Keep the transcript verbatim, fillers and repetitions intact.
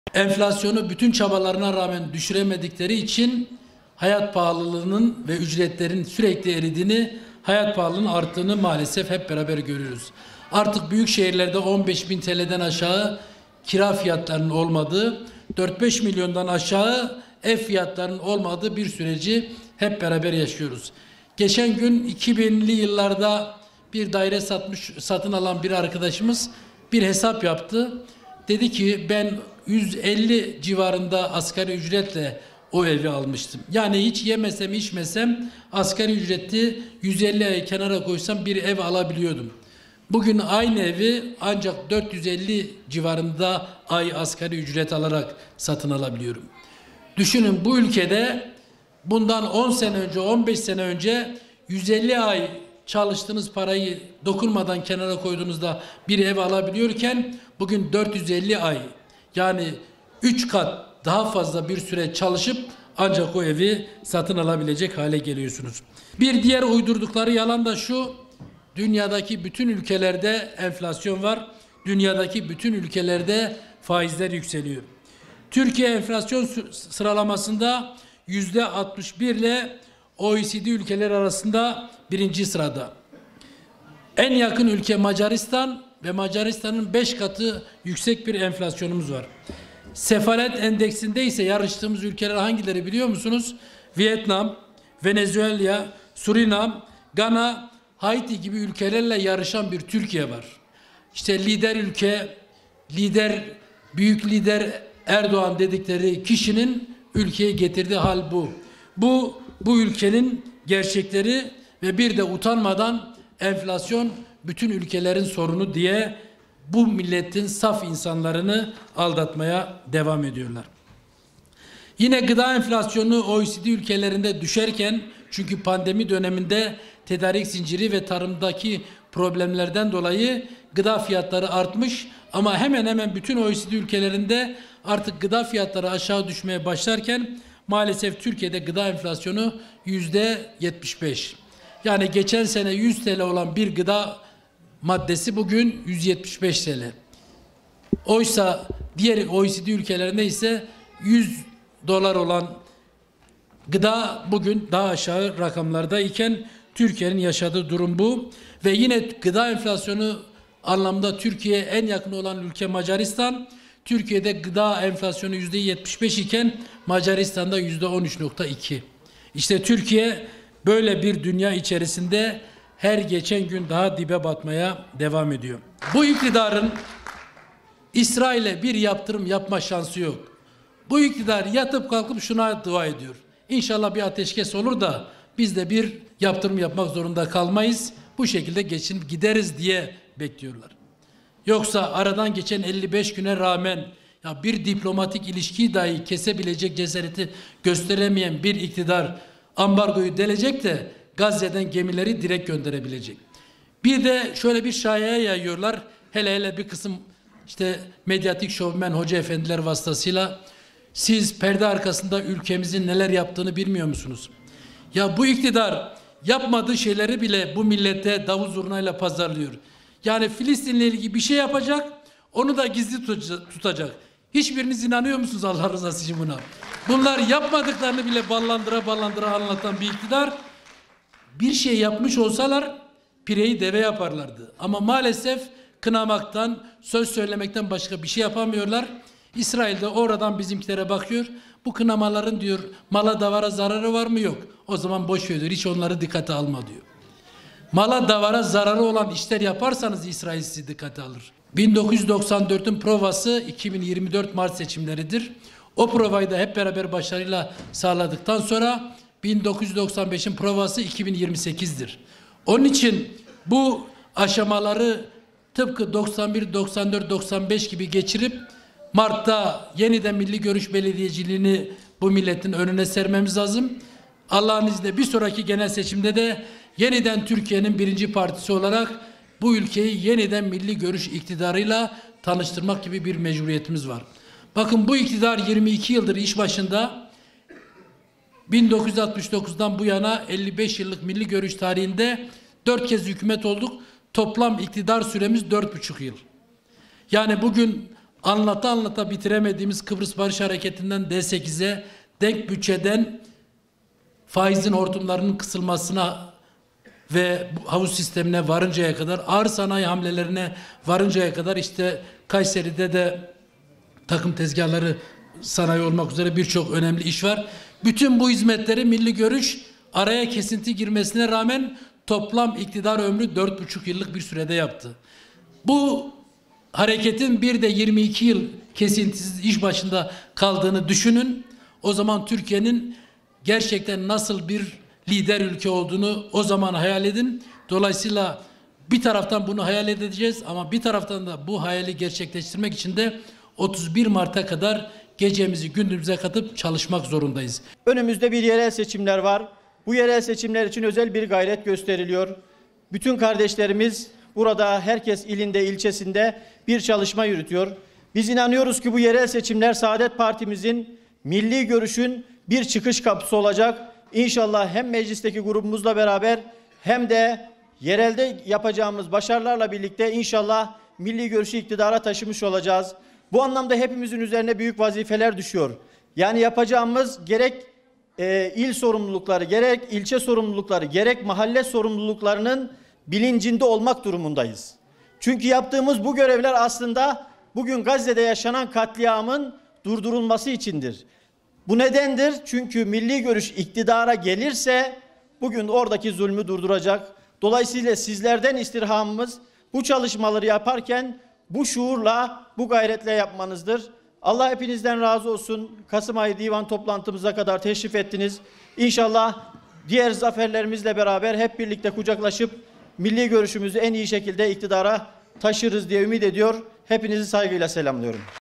Enflasyonu bütün çabalarına rağmen düşüremedikleri için hayat pahalılığının ve ücretlerin sürekli eridiğini, hayat pahalılığının arttığını maalesef hep beraber görüyoruz. Artık büyük şehirlerde on beş bin T L'den aşağı kira fiyatlarının olmadığı, dört beş milyondan aşağı ev fiyatlarının olmadığı bir süreci hep beraber yaşıyoruz. Geçen gün iki binli yıllarda bir daire satmış, satın alan bir arkadaşımız bir hesap yaptı. Dedi ki ben yüz elli civarında asgari ücretle o evi almıştım. Yani hiç yemesem içmesem asgari ücreti yüz elli ay kenara koysam bir ev alabiliyordum. Bugün aynı evi ancak dört yüz elli civarında ay asgari ücret alarak satın alabiliyorum. Düşünün, bu ülkede bundan on sene önce, on beş sene önce yüz elli ay çalıştığınız parayı dokunmadan kenara koyduğunuzda bir ev alabiliyorken bugün dört yüz elli ay, yani üç kat daha fazla bir süre çalışıp ancak o evi satın alabilecek hale geliyorsunuz. Bir diğer uydurdukları yalan da şu: dünyadaki bütün ülkelerde enflasyon var. Dünyadaki bütün ülkelerde faizler yükseliyor. Türkiye enflasyon sıralamasında yüzde altmış bir ile O E C D ülkeler arasında birinci sırada. En yakın ülke Macaristan ve Macaristan'ın beş katı yüksek bir enflasyonumuz var. Sefalet endeksinde ise yarıştığımız ülkeler hangileri biliyor musunuz? Vietnam, Venezuela, Surinam, Gana, Haiti gibi ülkelerle yarışan bir Türkiye var. İşte lider ülke, lider, büyük lider Erdoğan dedikleri kişinin ülkeyi getirdiği hal bu. Bu, bu ülkenin gerçekleri ve bir de utanmadan enflasyon bütün ülkelerin sorunu diye bu milletin saf insanlarını aldatmaya devam ediyorlar. Yine gıda enflasyonu O E C D ülkelerinde düşerken, çünkü pandemi döneminde tedarik zinciri ve tarımdaki problemlerden dolayı gıda fiyatları artmış ama hemen hemen bütün O E C D ülkelerinde artık gıda fiyatları aşağı düşmeye başlarken maalesef Türkiye'de gıda enflasyonu yüzde yetmiş beş. Yani geçen sene yüz T L olan bir gıda maddesi bugün yüz yetmiş beş T L. Oysa diğer O E C D ülkelerinde ise yüz dolar olan gıda bugün daha aşağı rakamlarda iken Türkiye'nin yaşadığı durum bu. Ve yine gıda enflasyonu anlamda Türkiye'ye en yakın olan ülke Macaristan. Türkiye'de gıda enflasyonu yüzde yetmiş beş iken Macaristan'da yüzde on üç nokta iki. İşte Türkiye böyle bir dünya içerisinde her geçen gün daha dibe batmaya devam ediyor. Bu iktidarın İsrail'e bir yaptırım yapma şansı yok. Bu iktidar yatıp kalkıp şuna dua ediyor: İnşallah bir ateşkes olur da biz de bir yaptırım yapmak zorunda kalmayız, bu şekilde geçinip gideriz diye bekliyorlar. Yoksa aradan geçen elli beş güne rağmen ya bir diplomatik ilişkiyi dahi kesebilecek cesareti gösteremeyen bir iktidar ambargoyu delecek de Gazze'den gemileri direkt gönderebilecek. Bir de şöyle bir şaiye yayıyorlar. Hele hele bir kısım işte medyatik şovmen hoca efendiler vasıtasıyla: siz perde arkasında ülkemizin neler yaptığını bilmiyor musunuz? Ya bu iktidar yapmadığı şeyleri bile bu millete davul zurnayla pazarlıyor. Yani Filistin'le ilgili bir şey yapacak, onu da gizli tutacak. Hiçbiriniz inanıyor musunuz Allah rızası için buna? Bunlar yapmadıklarını bile ballandıra ballandıra anlatan bir iktidar. Bir şey yapmış olsalar pireyi deve yaparlardı. Ama maalesef kınamaktan, söz söylemekten başka bir şey yapamıyorlar. İsrail de oradan bizimkilere bakıyor. Bu kınamaların diyor mala davara zararı var mı? Yok. O zaman boş ver diyor. Hiç onları dikkate alma diyor. Mala davara zararı olan işler yaparsanız İsrail sizi dikkate alır. bin dokuz yüz doksan dört'ün provası iki bin yirmi dört Mart seçimleridir. O provayı da hep beraber başarıyla sağladıktan sonra bin dokuz yüz doksan beş'in provası iki bin yirmi sekiz'dir. Onun için bu aşamaları tıpkı doksan bir, doksan dört, doksan beş gibi geçirip Mart'ta yeniden Milli Görüş belediyeciliğini bu milletin önüne sermemiz lazım. Allah'ın izniyle bir sonraki genel seçimde de yeniden Türkiye'nin birinci partisi olarak bu ülkeyi yeniden Milli Görüş iktidarıyla tanıştırmak gibi bir mecburiyetimiz var. Bakın, bu iktidar yirmi iki yıldır iş başında. bin dokuz yüz altmış dokuz'dan bu yana elli beş yıllık Milli Görüş tarihinde dört kez hükümet olduk. Toplam iktidar süremiz dört buçuk yıl. Yani bugün anlata anlata bitiremediğimiz Kıbrıs Barış Hareketi'nden D sekize, denk bütçeden faizin hortumlarının kısılmasına ve havuz sistemine varıncaya kadar, ağır sanayi hamlelerine varıncaya kadar, işte Kayseri'de de takım tezgahları sanayi olmak üzere birçok önemli iş var. Bütün bu hizmetleri Milli Görüş araya kesinti girmesine rağmen toplam iktidar ömrü dört buçuk yıllık bir sürede yaptı. Bu hareketin bir de yirmi iki yıl kesintisiz iş başında kaldığını düşünün. O zaman Türkiye'nin gerçekten nasıl bir lider ülke olduğunu o zaman hayal edin. Dolayısıyla bir taraftan bunu hayal edeceğiz ama bir taraftan da bu hayali gerçekleştirmek için de otuz bir Mart'a kadar gecemizi gündüzümüze katıp çalışmak zorundayız. Önümüzde bir yerel seçimler var. Bu yerel seçimler için özel bir gayret gösteriliyor. Bütün kardeşlerimiz burada, herkes ilinde, ilçesinde bir çalışma yürütüyor. Biz inanıyoruz ki bu yerel seçimler Saadet Partimizin, Milli Görüş'ün bir çıkış kapısı olacak. İnşallah hem meclisteki grubumuzla beraber hem de yerelde yapacağımız başarılarla birlikte inşallah Milli Görüş'ü iktidara taşımış olacağız. Bu anlamda hepimizin üzerine büyük vazifeler düşüyor. Yani yapacağımız gerek e, il sorumlulukları, gerek ilçe sorumlulukları, gerek mahalle sorumluluklarının bilincinde olmak durumundayız. Çünkü yaptığımız bu görevler aslında bugün Gazze'de yaşanan katliamın durdurulması içindir. Bu nedendir? Çünkü Milli Görüş iktidara gelirse bugün oradaki zulmü durduracak. Dolayısıyla sizlerden istirhamımız bu çalışmaları yaparken bu şuurla, bu gayretle yapmanızdır. Allah hepinizden razı olsun. Kasım ayı divan toplantımıza kadar teşrif ettiniz. İnşallah diğer zaferlerimizle beraber hep birlikte kucaklaşıp milli görüşümüzü en iyi şekilde iktidara taşırız diye ümit ediyor. Hepinizi saygıyla selamlıyorum.